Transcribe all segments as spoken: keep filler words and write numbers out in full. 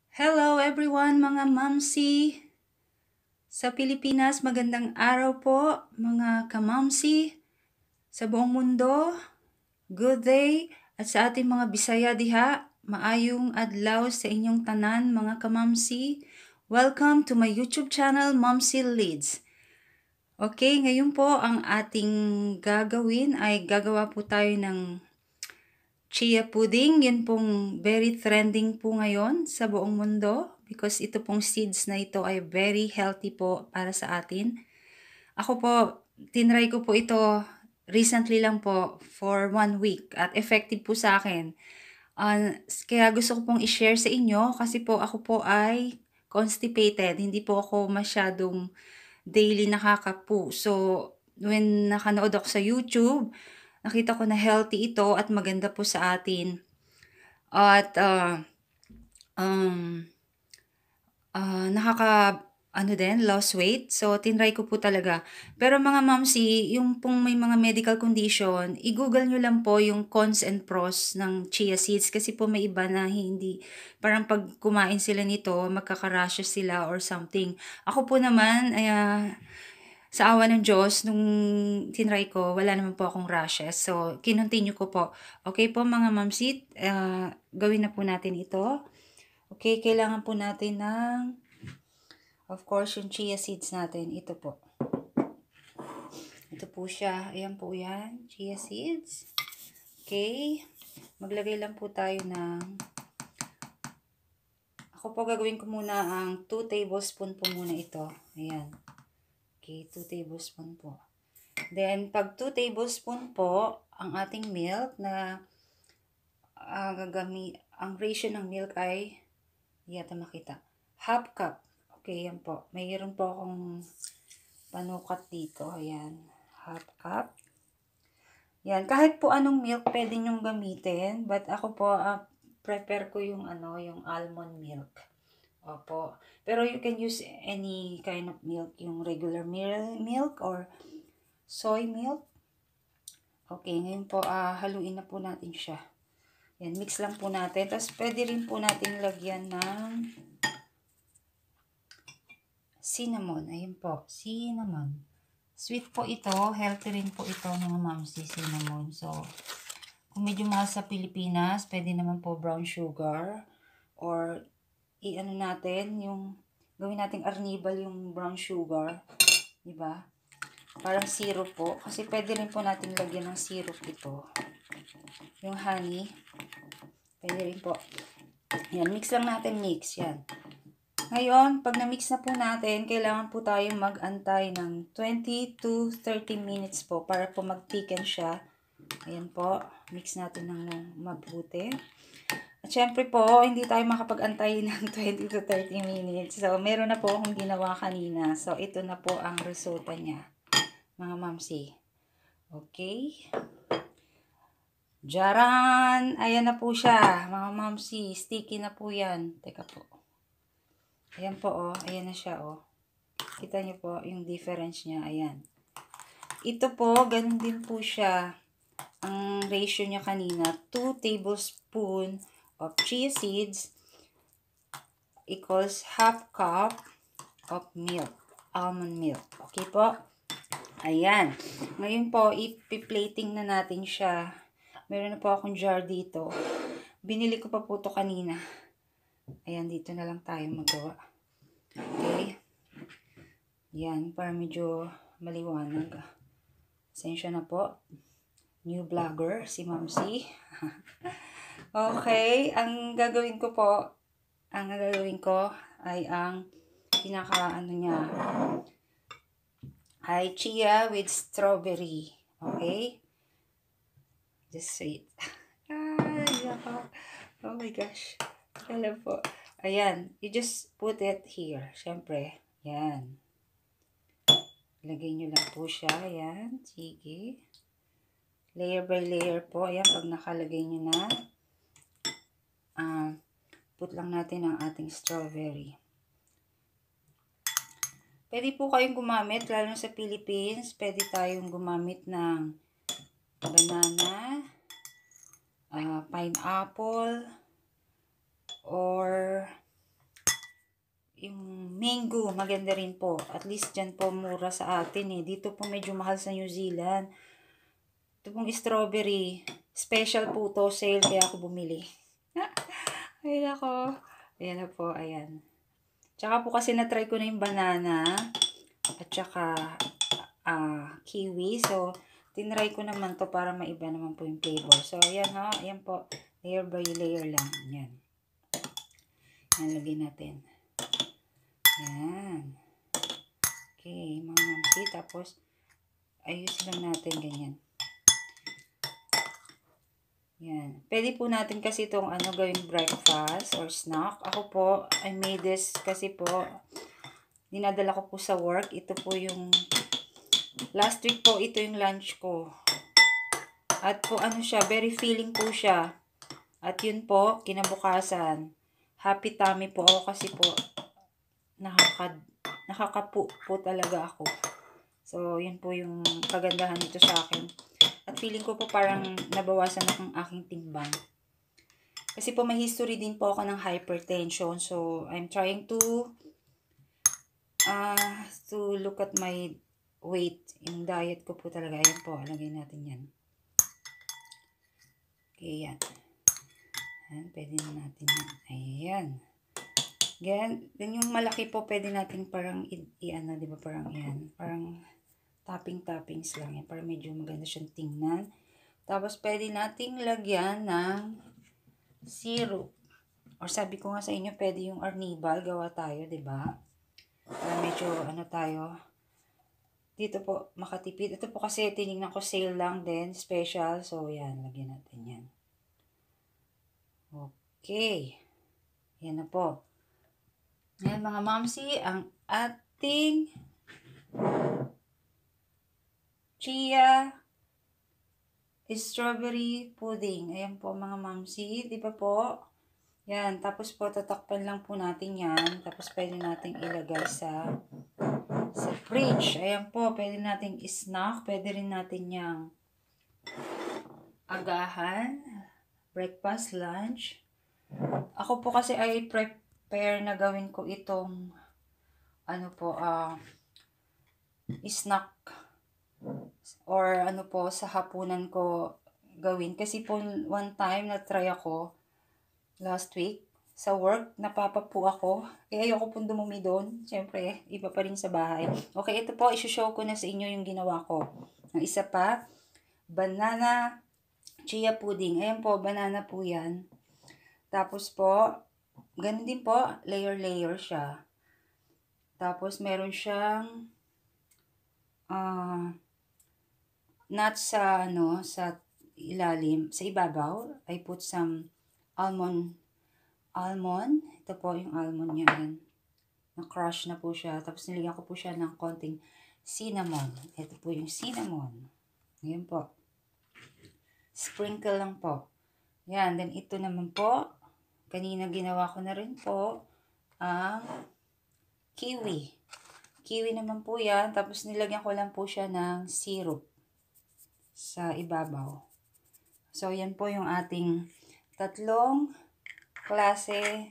Hello everyone mga mumsy! Sa Pilipinas, magandang araw po mga ka-mumsy. Sa buong mundo, good day. At sa ating mga Bisaya diha, maayong adlaw sa inyong tanan mga ka-mumsy. Welcome to my YouTube channel, Mumsy Leads. Okay, ngayon po ang ating gagawin ay gagawa po tayo ng Chia pudding. Yun pong very trending po ngayon sa buong mundo because ito pong seeds na ito ay very healthy po para sa atin. Ako po, tinry ko po ito recently lang po for one week at effective po sa akin. Uh, kaya gusto ko pong i-share sa inyo kasi po ako po ay constipated. Hindi po ako masyadong daily nakakapu. So, when nakanood ako sa YouTube, nakita ko na healthy ito at maganda po sa atin. At uh, um, uh, nakaka ano din, lost weight. So, tinry ko po talaga. Pero mga momsy, yung pong may mga medical condition, i-google nyo lang po yung cons and pros ng chia seeds. Kasi po may iba na hindi, parang pag kumain sila nito, magkaka-rashes sila or something. Ako po naman, ay, uh, sa awa ng Diyos, nung tinry ko, wala naman po akong rashes. So, kinontinue ko po. Okay po mga mamsit, uh, gawin na po natin ito. Okay, kailangan po natin ng, of course, yung chia seeds natin. Ito po. Ito po siya. Ayan po yan. Chia seeds. Okay. Maglagay lang po tayo ng, ako po gagawin ko muna ang two tablespoon po muna ito. Ayan. Okay, two tablespoon po. Then, pag two tablespoon po, ang ating milk na uh, gagami, ang ratio ng milk ay, yata makita, half cup. Okay, yan po. Mayroon po akong panukat dito. Ayan, half cup. Yan, kahit po anong milk pwede nyong gamitin. But ako po, uh, prepare ko yung, ano, yung almond milk. Opo. Pero you can use any kind of milk. Yung regular milk or soy milk. Okay, ngayon po, uh, haluin na po natin siya. Yan, mix lang po natin. Tapos, pwede rin po natin lagyan ng cinnamon. Ayun po, cinnamon. Sweet po ito. Healthy rin po ito mga mamsi, cinnamon. So, kung medyo mahal sa Pilipinas, pwede naman po brown sugar. Or, i-ano natin, yung, gawin natin arnibal yung brown sugar. Diba? Parang syrup po. Kasi pwede rin po natin lagyan ng syrup ito. Yung honey. Pwede rin po. Yan, mix lang natin, mix. Yan. Ngayon, pag na-mix na po natin, kailangan po tayong mag-antay ng twenty to thirty minutes po para po mag-thicken siya. Ayan po. Mix natin ng mabuti. At syempre po, hindi tayo makapag-antay ng twenty to thirty minutes. So, meron na po akong ginawa kanina. So, ito na po ang resulta niya. Mga mamsi. Okay. Jaran! Ayan na po siya. Mga mamsi. Sticky na po yan. Teka po. Ayan po, oh. Ayan na siya, oh. Kita niyo po yung difference niya. Ayan. Ito po, ganun din po siya. Ang ratio niya kanina, two tablespoon of chia seeds equals half cup of milk. Almond milk. Okay po? Ayan. Ngayon po, ipi-plating na natin siya. Meron na po akong jar dito. Binili ko pa po ito kanina. Ayan, dito na lang tayo magawa. Okay. Yan, para medyo maliwanag. Pasensya na po. New vlogger, si Mumsy. Okay, ang gagawin ko po, ang gagawin ko ay ang pinaka ano niya, ay chia with strawberry. Okay? Just wait. Ay, oh my gosh. Kala po. Ayan. You just put it here. Siyempre. Yan. Lagay nyo lang po siya. Ayan. Sige. Layer by layer po. Ayan. Pag nakalagay nyo na, uh, put lang natin ang ating strawberry. Pwede po kayong gumamit, lalo sa Philippines, pwede tayong gumamit ng banana, uh, pineapple, or yung mango, maganda rin po. At least dyan po mura sa atin eh. Dito po medyo mahal sa New Zealand. Ito pong strawberry. Special po to, sale, kaya ako bumili. Ay, nako. Ayan na po, ayan. Tsaka po kasi na-try ko na yung banana. At tsaka uh, kiwi. So, tinry ko naman to para maiba naman po yung flavor. So, ayan ha. Ayan po. Layer by layer lang. Ayan. Ayan, lagay natin. Ayan. Okay, mga mamsi. Tapos, ayusin lang natin ganyan. Yan. Pwede po natin kasi itong ano gawing breakfast or snack. Ako po, I made this kasi po, dinadala ko po sa work. Ito po yung, last week po, ito yung lunch ko. At po ano siya, very filling po siya. At yun po, kinabukasan, happy tummy po ako kasi po, nakaka, nakakapu po talaga ako. So, yun po yung kagandahan nito sa akin. At feeling ko po parang nabawasan akong aking timbang. Kasi po may history din po ako ng hypertension. So, I'm trying to uh, to look at my weight. Yung diet ko po talaga. Ayan po, lagay natin yan. Okay, yan. Ayan, pwede na natin yan. Ayan. Ganyan, then yung malaki po, pwede natin parang i-ano, di ba, parang yan. Parang topping-toppings lang yan. Para medyo maganda siyang tingnan. Tapos, pwede nating lagyan ng syrup. Or sabi ko nga sa inyo, pwede yung arnibal. Gawa tayo, diba? Para medyo, ano tayo. Dito po, makatipid. Ito po kasi, tinignan ko sale lang din. Special. So, yan. Lagyan natin yan. Okay. Yan na po. Yan, mga mamsi, ang ating Chia strawberry pudding. Ayan po mga mamsi. Di ba po? Yan. Tapos po, tatakpan lang po natin yan. Tapos pwede natin ilagay sa sa fridge. Ayan po. Pwede natin snack. Pwede rin natin yung agahan. Breakfast, lunch. Ako po kasi ay prepare na gawin ko itong ano po, ah, uh, snack. Or ano po, sa hapunan ko gawin. Kasi po, one time, na-try ako last week sa work. Napapapu ako. Eh, ayoko pong dumumi doon. Siyempre, iba pa rin sa bahay. Okay, ito po, isushow ko na sa inyo yung ginawa ko. Ang isa pa, banana chia pudding. Ayan po, banana po yan. Tapos po, ganun din po, layer-layer siya. Tapos, meron siyang ah, uh, nuts sa ano sa ilalim, sa ibabaw. I put some almond almond. Ito po yung almond niya, yan. Na-crush na po siya. Tapos nilagyan ko po siya ng konting cinnamon. Ito po yung cinnamon. Ayan po. Sprinkle lang po. Yan. Then ito naman po, kanina ginawa ko na rin po ang kiwi. Kiwi naman po yan. Tapos nilagyan ko lang po siya ng syrup sa ibabaw. So, yan po yung ating tatlong klase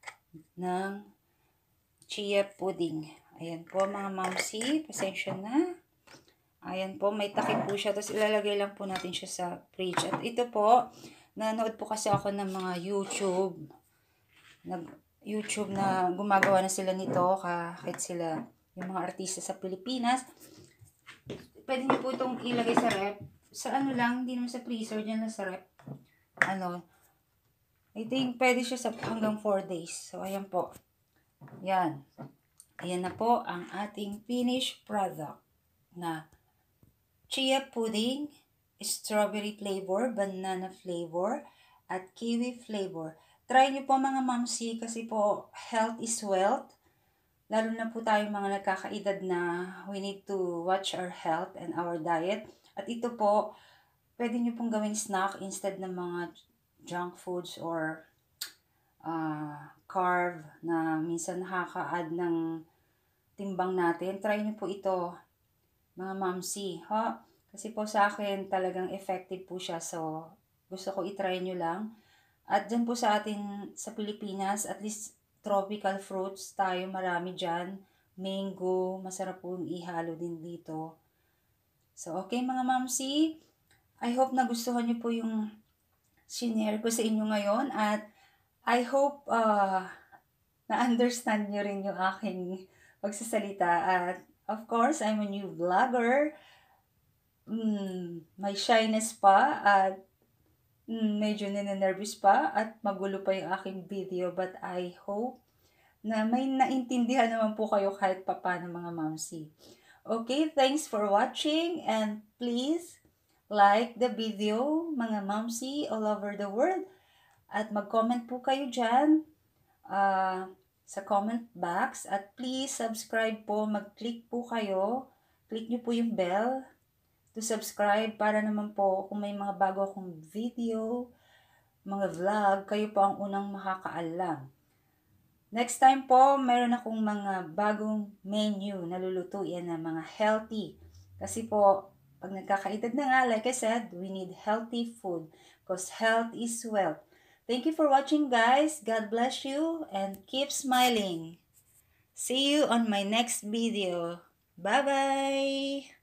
ng chia pudding. Ayan po mga mamsi, pasensya na. Ayan po, may takip po siya. Tapos ilalagay lang po natin siya sa fridge. At ito po, nanood po kasi ako ng mga YouTube. Nag YouTube na gumagawa na sila nito, kahit sila yung mga artista sa Pilipinas. Pwede niyo po itong ilagay sa rep. Sa ano lang, hindi naman sa freezer, dyan lang sa rep. Ano, I think pwede siya sa hanggang four days. So, ayan po. Yan. Ayan na po ang ating finished product na chia pudding, strawberry flavor, banana flavor, at kiwi flavor. Try niyo po mga mamsi kasi po health is wealth. Lalo na po tayo mga nagkakaedad na we need to watch our health and our diet. At ito po, pwede nyo pong gawing snack instead ng mga junk foods or uh, carb na minsan nakaka-add ng timbang natin. Try nyo po ito, mga mamsi. Ha? Kasi po sa akin talagang effective po siya. So, gusto ko i-try nyo lang. At dyan po sa atin sa Pilipinas, at least tropical fruits tayo, marami dyan. Mango, masarap po yung ihalo din dito. So, okay mga mamsi, I hope nagustuhan niyo po yung sinare ko sa inyo ngayon at I hope uh, na-understand niyo rin yung aking pagsasalita. At of course, I'm a new vlogger. Mm, may shyness pa at mm, medyo nene-nervous pa at magulo pa yung aking video. But I hope na may naintindihan naman po kayo kahit papano mga mamsi. Okay, thanks for watching and please like the video mga mamsi all over the world at mag-comment po kayo dyan uh, sa comment box at please subscribe po, mag-click po kayo, click nyo po yung bell to subscribe para naman po kung may mga bago akong video, mga vlog, kayo po ang unang makakaalam. Next time po, meron akong mga bagong menu na lulutuin na mga healthy. Kasi po, pag nagkakaedad na nga, like I said, we need healthy food because health is wealth. Thank you for watching guys. God bless you and keep smiling. See you on my next video. Bye-bye!